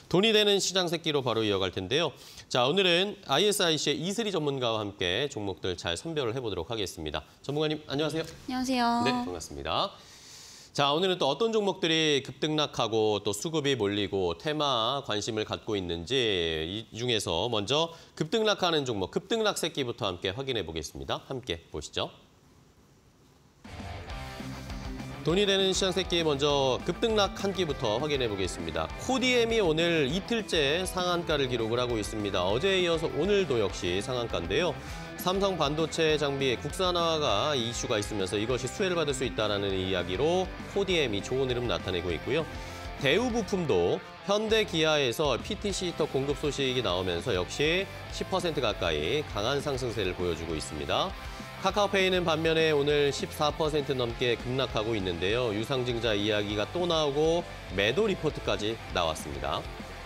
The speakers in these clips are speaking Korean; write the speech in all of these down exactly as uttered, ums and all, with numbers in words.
돈이 되는 시장 새끼로 바로 이어갈 텐데요. 자, 오늘은 아이에스아이씨의 이슬이 전문가와 함께 종목들 잘 선별을 해보도록 하겠습니다. 전문가님, 안녕하세요. 안녕하세요. 네, 반갑습니다. 자, 오늘은 또 어떤 종목들이 급등락하고 또 수급이 몰리고 테마 관심을 갖고 있는지 이 중에서 먼저 급등락하는 종목, 급등락 새끼부터 함께 확인해 보겠습니다. 함께 보시죠. 돈이 되는 시장 새끼 먼저 급등락 한 끼부터 확인해 보겠습니다. 코디엠이 오늘 이틀째 상한가를 기록을 하고 있습니다. 어제에 이어서 오늘도 역시 상한가인데요. 삼성 반도체 장비의 국산화가 이슈가 있으면서 이것이 수혜를 받을 수 있다는 이야기로 코디엠이 좋은 흐름 나타내고 있고요. 대우 부품도 현대 기아에서 피티씨 히터 공급 소식이 나오면서 역시 십 퍼센트 가까이 강한 상승세를 보여주고 있습니다. 카카오페이는 반면에 오늘 십사 퍼센트 넘게 급락하고 있는데요. 유상증자 이야기가 또 나오고 매도 리포트까지 나왔습니다.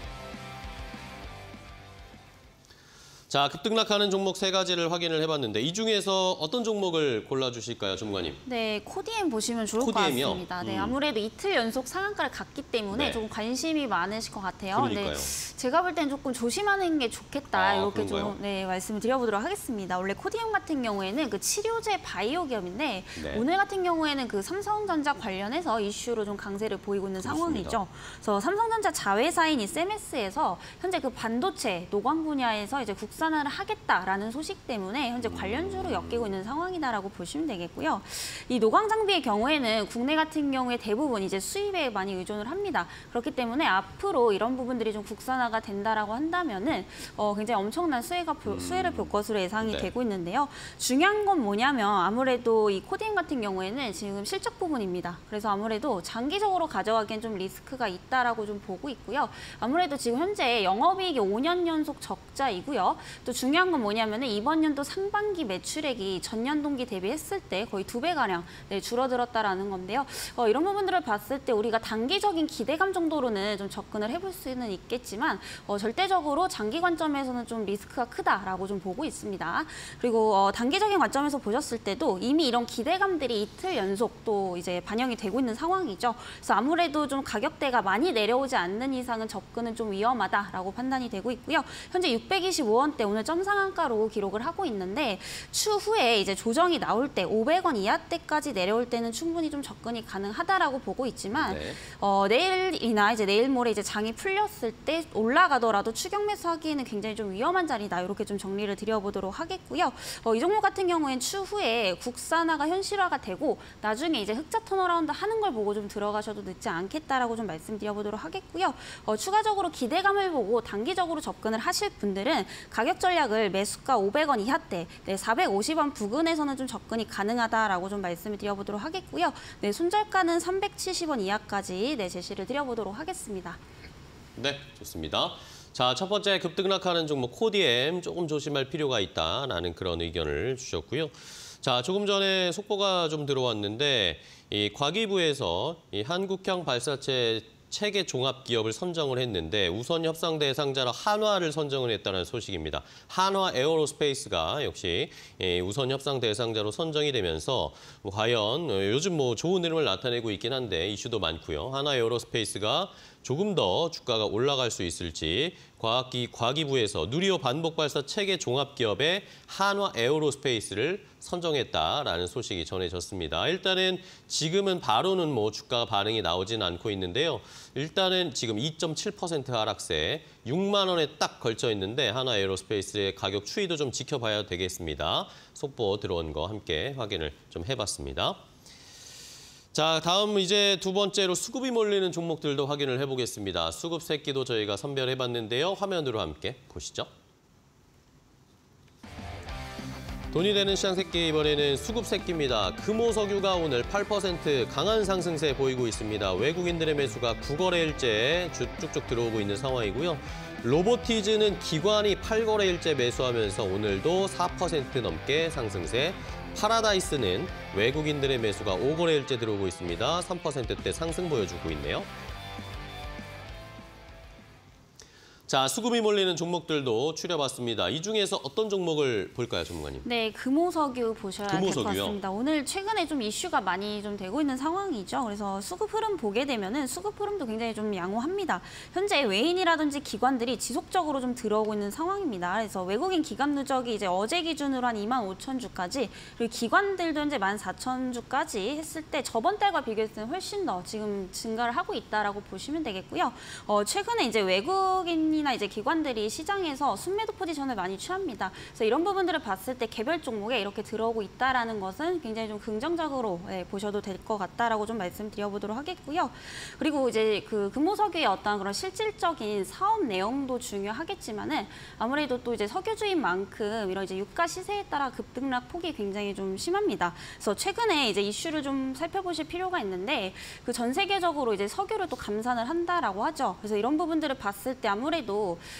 자, 급등락하는 종목 세 가지를 확인을 해봤는데 이 중에서 어떤 종목을 골라주실까요, 전문가님? 네, 코디엠 보시면 좋을 코디엠이요? 것 같습니다. 네, 음. 아무래도 이틀 연속 상한가를 갔기 때문에 네. 조금 관심이 많으실 것 같아요. 그러니까요. 네, 제가 볼 때는 조금 조심하는 게 좋겠다 아, 이렇게 그런가요? 좀 네, 말씀을 드려보도록 하겠습니다. 원래 코디엠 같은 경우에는 그 치료제 바이오 기업인데 네. 오늘 같은 경우에는 그 삼성전자 관련해서 이슈로 좀 강세를 보이고 있는 그렇습니다. 상황이죠. 그래서 삼성전자 자회사인 이 셈에스에서 현재 그 반도체 노광 분야에서 이제 국산화를 하겠다. 라는 소식 때문에 현재 관련주로 엮이고 있는 상황이다라고 보시면 되겠고요. 이 노광 장비의 경우에는 국내 같은 경우에 대부분 이제 수입에 많이 의존을 합니다. 그렇기 때문에 앞으로 이런 부분들이 좀 국산화가 된다라고 한다면은 어, 굉장히 엄청난 수혜가 보, 수혜를 볼 것으로 예상이 네. 되고 있는데요. 중요한 건 뭐냐면 아무래도 이 코디엠 같은 경우에는 지금 실적 부분입니다. 그래서 아무래도 장기적으로 가져가기엔 좀 리스크가 있다라고 좀 보고 있고요. 아무래도 지금 현재 영업이익이 오 년 연속 적자이고요. 또 중요한 건 뭐냐면 뭐냐면 이번 연도 상반기 매출액이 전년 동기 대비했을 때 거의 두 배가량 네, 줄어들었다라는 건데요. 어, 이런 부분들을 봤을 때 우리가 단기적인 기대감 정도로는 좀 접근을 해볼 수는 있겠지만 어, 절대적으로 장기 관점에서는 좀 리스크가 크다라고 좀 보고 있습니다. 그리고 어, 단기적인 관점에서 보셨을 때도 이미 이런 기대감들이 이틀 연속 또 이제 반영이 되고 있는 상황이죠. 그래서 아무래도 좀 가격대가 많이 내려오지 않는 이상은 접근은 좀 위험하다라고 판단이 되고 있고요. 현재 육백이십오 원대 오늘 점상한가 로 기록을 하고 있는데 추후에 이제 조정이 나올 때 오백 원 이하대까지 내려올 때는 충분히 좀 접근이 가능하다라고 보고 있지만 네. 어, 내일이나 이제 내일 모레 이제 장이 풀렸을 때 올라가더라도 추격 매수하기에는 굉장히 좀 위험한 자리다 이렇게 좀 정리를 드려보도록 하겠고요. 어, 이 종목 같은 경우에는 추후에 국산화가 현실화가 되고 나중에 이제 흑자 턴어라운드 하는 걸 보고 좀 들어가셔도 늦지 않겠다라고 좀 말씀드려보도록 하겠고요. 어, 추가적으로 기대감을 보고 단기적으로 접근을 하실 분들은 가격 전략을 매수 가 오백 원 이하대, 네, 사백오십 원 부근에서는 좀 접근이 가능하다라고 좀 말씀을 드려보도록 하겠고요. 네, 손절가는 삼백칠십 원 이하까지 네, 제시를 드려보도록 하겠습니다. 네, 좋습니다. 자, 첫 번째 급등락하는 종목 코디엠 조금 조심할 필요가 있다라는 그런 의견을 주셨고요. 자, 조금 전에 속보가 좀 들어왔는데 이 과기부에서 이 한국형 발사체 체계 종합 기업을 선정을 했는데 우선 협상 대상자로 한화를 선정을 했다는 소식입니다. 한화 에어로스페이스가 역시 우선 협상 대상자로 선정이 되면서 과연 요즘 뭐 좋은 흐름을 나타내고 있긴 한데 이슈도 많고요. 한화 에어로스페이스가 조금 더 주가가 올라갈 수 있을지 과학기, 과기부에서 누리호 반복 발사 체계 종합 기업의 한화 에어로스페이스를 선정했다라는 소식이 전해졌습니다. 일단은 지금은 바로는 뭐 주가 반응이 나오진 않고 있는데요. 일단은 지금 이 점 칠 퍼센트 하락세 육만 원에 딱 걸쳐 있는데 한화 에어로스페이스의 가격 추이도 좀 지켜봐야 되겠습니다. 속보 들어온 거 함께 확인을 좀 해봤습니다. 자, 다음 이제 두 번째로 수급이 몰리는 종목들도 확인을 해보겠습니다. 수급 새끼도 저희가 선별해봤는데요. 화면으로 함께 보시죠. 돈이 되는 시장 새끼 이번에는 수급 새끼입니다. 금호석유가 오늘 팔 퍼센트 강한 상승세 보이고 있습니다. 외국인들의 매수가 구 거래일째 쭉쭉 들어오고 있는 상황이고요. 로보티즈는 기관이 팔 거래일째 매수하면서 오늘도 사 퍼센트 넘게 상승세. 파라다이스는 외국인들의 매수가 오 거래일째 들어오고 있습니다. 삼 퍼센트대 상승 보여주고 있네요. 자, 수급이 몰리는 종목들도 추려봤습니다. 이 중에서 어떤 종목을 볼까요, 전문가님? 네, 금호석유 보셔야 될 것 금호석유요? 같습니다. 오늘 최근에 좀 이슈가 많이 좀 되고 있는 상황이죠. 그래서 수급 흐름 보게 되면은 수급 흐름도 굉장히 좀 양호합니다. 현재 외인이라든지 기관들이 지속적으로 좀 들어오고 있는 상황입니다. 그래서 외국인 기관 누적이 이제 어제 기준으로 한 이만 오천 주까지, 그리고 기관들도 현재 만 사천 주까지 했을 때 저번 달과 비교했을 때는 훨씬 더 지금 증가를 하고 있다라고 보시면 되겠고요. 어, 최근에 이제 외국인이나 이제 기관들이 시장에서 순매도 포지션을 많이 취합니다. 그래서 이런 부분들을 봤을 때 개별 종목에 이렇게 들어오고 있다라는 것은 굉장히 좀 긍정적으로 예, 보셔도 될 것 같다라고 좀 말씀드려보도록 하겠고요. 그리고 이제 그 금호석유의 어떤 그런 실질적인 사업 내용도 중요하겠지만은 아무래도 또 이제 석유주인 만큼 이런 이제 유가 시세에 따라 급등락 폭이 굉장히 좀 심합니다. 그래서 최근에 이제 이슈를 좀 살펴보실 필요가 있는데 그 전 세계적으로 이제 석유를 또 감산을 한다라고 하죠. 그래서 이런 부분들을 봤을 때 아무래도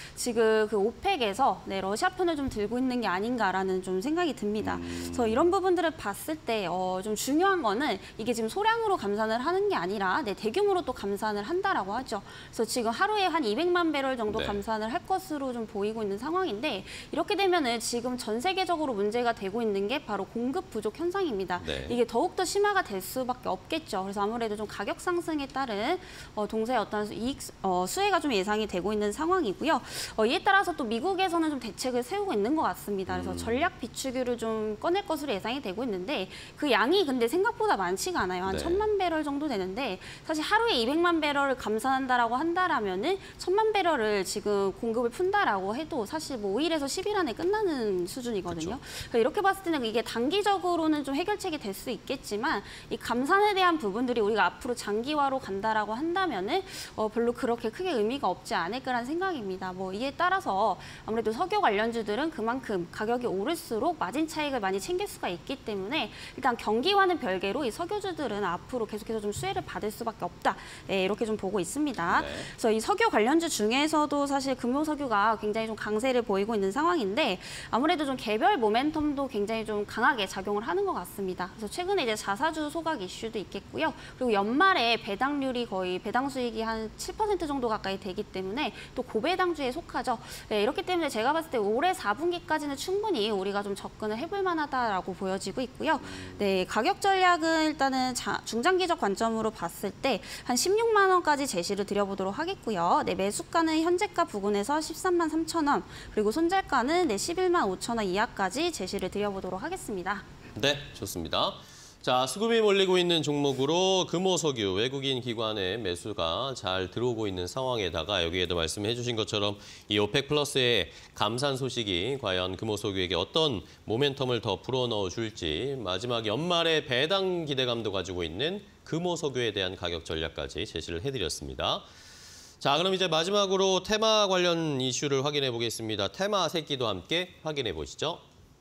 지금 그 오펙에서 네, 러시아 편을 좀 들고 있는 게 아닌가라는 좀 생각이 듭니다. 음. 그래서 이런 부분들을 봤을 때 어, 좀 중요한 거는 이게 지금 소량으로 감산을 하는 게 아니라 네, 대규모로 또 감산을 한다라고 하죠. 그래서 지금 하루에 한 이백만 배럴 정도 네. 감산을 할 것으로 좀 보이고 있는 상황인데 이렇게 되면은 지금 전 세계적으로 문제가 되고 있는 게 바로 공급 부족 현상입니다. 네. 이게 더욱더 심화가 될 수밖에 없겠죠. 그래서 아무래도 좀 가격 상승에 따른 어, 동사의 어떤 이익 어, 수혜가 좀 예상이 되고 있는 상황이고요. 어, 이에 따라서 또 미국에서는 좀 대책을 세우고 있는 것 같습니다. 그래서 음. 전략 비축유를 좀 꺼낼 것으로 예상이 되고 있는데 그 양이 근데 생각보다 많지가 않아요. 한 네. 천만 배럴 정도 되는데 사실 하루에 이백만 배럴을 감산한다라고 한다라면은 천만 배럴을 지금 공급을 푼다라고 해도 사실 뭐 오 일에서 십 일 안에 끝나는 수준이거든요. 그러니까 이렇게 봤을 때는 이게 단기적으로는 좀 해결책이 될 수 있겠지만 이 감산에 대한 부분들이 우리가 앞으로 장기화로 간다라고 한다면은 어, 별로 그렇게 크게 의미가 없지 않을까라는 생각입니다. 뭐 이에 따라서 아무래도 석유 관련주들은 그만큼 가격이 오를수록 마진 차익을 많이 챙길 수가 있기 때문에 일단 경기와는 별개로 이 석유주들은 앞으로 계속해서 좀 수혜를 받을 수밖에 없다. 네, 이렇게 좀 보고 있습니다. 네. 그래서 이 석유 관련주 중에서도 사실 금호석유가 굉장히 좀 강세를 보이고 있는 상황인데 아무래도 좀 개별 모멘텀도 굉장히 좀 강하게 작용을 하는 것 같습니다. 그래서 최근에 이제 자사주 소각 이슈도 있겠고요. 그리고 연말에 배당률이 거의 배당 수익이 한 칠 퍼센트 정도 가까이 되기 때문에 또 고배당주에 속하죠. 네, 이렇기 때문에 제가 봤을 때 올해 사 분기까지는 충분히 우리가 좀 접근을 해볼 만하다라고 보여지고 있고요. 네, 가격 전략은 일단은 자, 중장기적 관점으로 봤을 때 한 십육만 원까지 제시를 드려보도록 하겠고요. 네, 매수가는 현재가 부근에서 십삼만 삼천 원, 그리고 손절가는 네, 십일만 오천 원 이하까지 제시를 드려보도록 하겠습니다. 네, 좋습니다. 자, 수급이 몰리고 있는 종목으로 금호석유 외국인 기관의 매수가 잘 들어오고 있는 상황에다가 여기에도 말씀해 주신 것처럼 이 오펙 플러스의 감산 소식이 과연 금호석유에게 어떤 모멘텀을 더 불어넣어 줄지 마지막 연말에 배당 기대감도 가지고 있는 금호석유에 대한 가격 전략까지 제시를 해드렸습니다. 자, 그럼 이제 마지막으로 테마 관련 이슈를 확인해 보겠습니다. 테마 새끼도 함께 확인해 보시죠.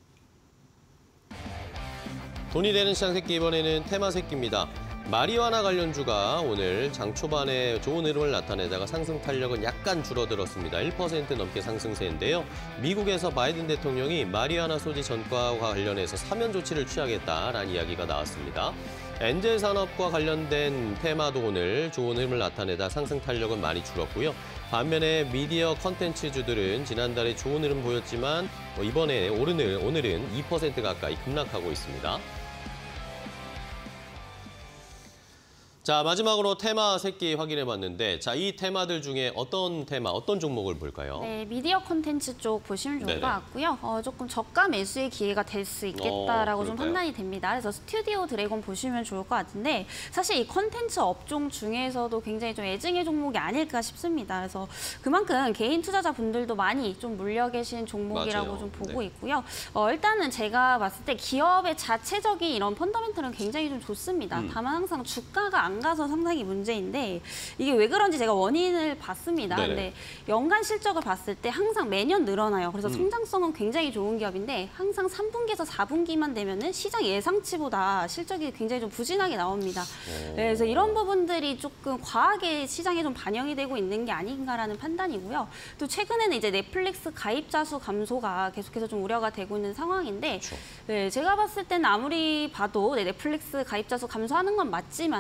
돈이 되는 시장 새끼, 이번에는 테마 새끼입니다. 마리화나 관련주가 오늘 장 초반에 좋은 흐름을 나타내다가 상승 탄력은 약간 줄어들었습니다. 일 퍼센트 넘게 상승세인데요. 미국에서 바이든 대통령이 마리화나 소지 전과와 관련해서 사면 조치를 취하겠다라는 이야기가 나왔습니다. 엔젤 산업과 관련된 테마도 오늘 좋은 흐름을 나타내다 상승 탄력은 많이 줄었고요. 반면에 미디어 컨텐츠주들은 지난달에 좋은 흐름 보였지만 이번에 오늘은, 오늘은 이 퍼센트 가까이 급락하고 있습니다. 자, 마지막으로 테마 새끼 확인해봤는데, 자, 이 테마들 중에 어떤 테마, 어떤 종목을 볼까요? 네, 미디어 콘텐츠 쪽 보시면 좋을 네네. 것 같고요. 어, 조금 저가 매수의 기회가 될 수 있겠다라고 어, 좀 그럴까요? 판단이 됩니다. 그래서 스튜디오 드래곤 보시면 좋을 것 같은데 사실 이 콘텐츠 업종 중에서도 굉장히 좀 애증의 종목이 아닐까 싶습니다. 그래서 그만큼 개인 투자자분들도 많이 좀 물려 계신 종목이라고 맞아요. 좀 보고 네. 있고요. 어, 일단은 제가 봤을 때 기업의 자체적인 이런 펀더멘털은 굉장히 좀 좋습니다. 음. 다만 항상 주가가 안 가서 상당히 문제인데 이게 왜 그런지 제가 원인을 봤습니다. 네네. 근데 연간 실적을 봤을 때 항상 매년 늘어나요. 그래서 음. 성장성은 굉장히 좋은 기업인데 항상 삼 분기에서 사 분기만 되면은 시장 예상치보다 실적이 굉장히 좀 부진하게 나옵니다. 오. 네, 그래서 이런 부분들이 조금 과하게 시장에 좀 반영이 되고 있는 게 아닌가라는 판단이고요. 또 최근에는 이제 넷플릭스 가입자 수 감소가 계속해서 좀 우려가 되고 있는 상황인데 그렇죠. 네, 제가 봤을 때는 아무리 봐도 네, 넷플릭스 가입자 수 감소하는 건 맞지만은 지금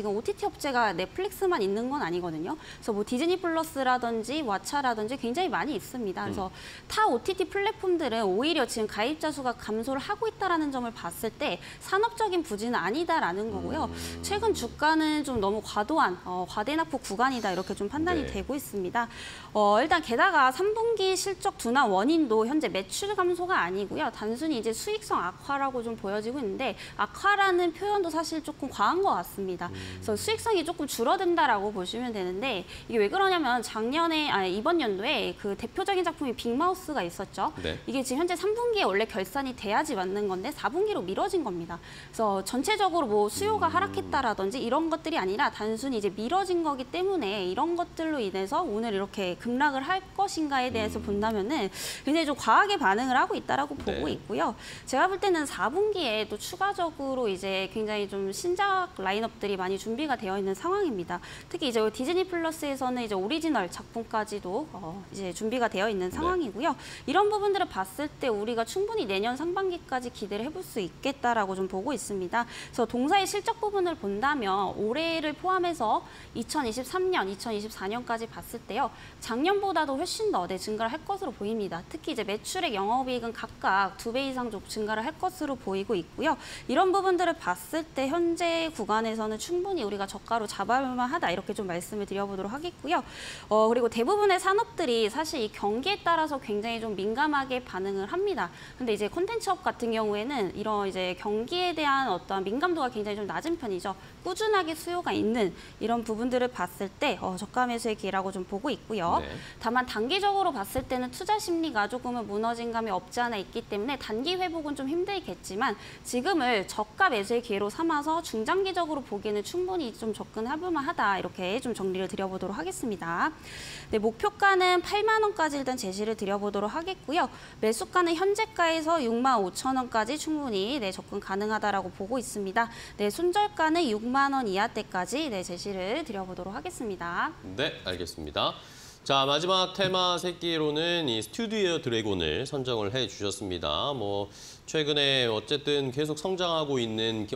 지금 오티티 업체가 넷플릭스만 있는 건 아니거든요. 그래서 뭐 디즈니 플러스라든지 왓챠라든지 굉장히 많이 있습니다. 그래서 음. 타 오티티 플랫폼들은 오히려 지금 가입자 수가 감소를 하고 있다는 점을 봤을 때 산업적인 부진은 아니다라는 거고요. 음. 최근 주가는 좀 너무 과도한 어, 과대납폭 구간이다 이렇게 좀 판단이 네. 되고 있습니다. 어, 일단 게다가 삼 분기 실적 둔화 원인도 현재 매출 감소가 아니고요. 단순히 이제 수익성 악화라고 좀 보여지고 있는데 악화라는 표현도 사실 조금 과한 것 같습니다. 음. 그래서 수익성이 조금 줄어든다라고 보시면 되는데 이게 왜 그러냐면 작년에 아니 이번 연도에 그 대표적인 작품이 빅마우스가 있었죠. 네. 이게 지금 현재 삼 분기에 원래 결산이 돼야지 맞는 건데 사 분기로 미뤄진 겁니다. 그래서 전체적으로 뭐 수요가 하락했다라든지 이런 것들이 아니라 단순히 이제 미뤄진 거기 때문에 이런 것들로 인해서 오늘 이렇게 급락을 할 것인가에 대해서 본다면은 굉장히 좀 과하게 반응을 하고 있다라고 네. 보고 있고요. 제가 볼 때는 사 분기에 또 추가적으로 이제 굉장히 좀 신작 라인업들이 많이 준비가 되어 있는 상황입니다. 특히 이제 디즈니 플러스에서는 이제 오리지널 작품까지도 어 이제 준비가 되어 있는 상황이고요. 네. 이런 부분들을 봤을 때 우리가 충분히 내년 상반기까지 기대를 해볼 수 있겠다라고 좀 보고 있습니다. 그래서 동사의 실적 부분을 본다면 올해를 포함해서 이천이십삼 년, 이천이십사 년까지 봤을 때요. 작년보다도 훨씬 더 네, 증가를 할 것으로 보입니다. 특히 이제 매출액, 영업이익은 각각 두 배 이상 증가를 할 것으로 보이고 있고요. 이런 부분들을 봤을 때 현재 구간에서는 충분히 우리가 저가로 잡아볼 만하다 이렇게 좀 말씀을 드려보도록 하겠고요. 어, 그리고 대부분의 산업들이 사실 이 경기에 따라서 굉장히 좀 민감하게 반응을 합니다. 근데 이제 콘텐츠업 같은 경우에는 이런 이제 경기에 대한 어떤 민감도가 굉장히 좀 낮은 편이죠. 꾸준하게 수요가 있는 이런 부분들을 봤을 때 어, 저가 매수의 기회라고 좀 보고 있고요. 네. 다만 단기적으로 봤을 때는 투자 심리가 조금은 무너진 감이 없지 않아 있기 때문에 단기 회복은 좀 힘들겠지만 지금을 저가 매수의 기회로 삼아서 중장기적으로 보기에는 충분히 좀 접근해볼 만하다 이렇게 좀 정리를 드려보도록 하겠습니다. 네, 목표가는 팔만 원까지 일단 제시를 드려보도록 하겠고요. 매수가는 현재가에서 육만 오천 원까지 충분히 네, 접근 가능하다라고 보고 있습니다. 네, 손절가는 육만 원 이하대까지 네, 제시를 드려보도록 하겠습니다. 네, 알겠습니다. 자, 마지막 테마 새끼로는 이 스튜디오 드래곤을 선정을 해 주셨습니다. 뭐 최근에 어쨌든 계속 성장하고 있는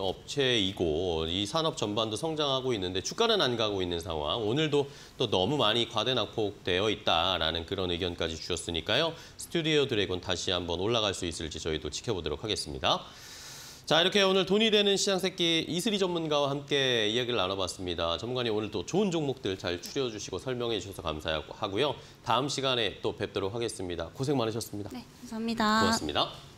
업체이고 이 산업 전반도 성장하고 있는데 주가는 안 가고 있는 상황. 오늘도 또 너무 많이 과대낙폭되어 있다라는 그런 의견까지 주셨으니까요. 스튜디오 드래곤 다시 한번 올라갈 수 있을지 저희도 지켜보도록 하겠습니다. 자, 이렇게 오늘 돈이 되는 시장새끼 이슬이 전문가와 함께 이야기를 나눠봤습니다. 전문가님 오늘 또 좋은 종목들 잘 추려주시고 설명해 주셔서 감사하고요. 다음 시간에 또 뵙도록 하겠습니다. 고생 많으셨습니다. 네, 감사합니다. 고맙습니다.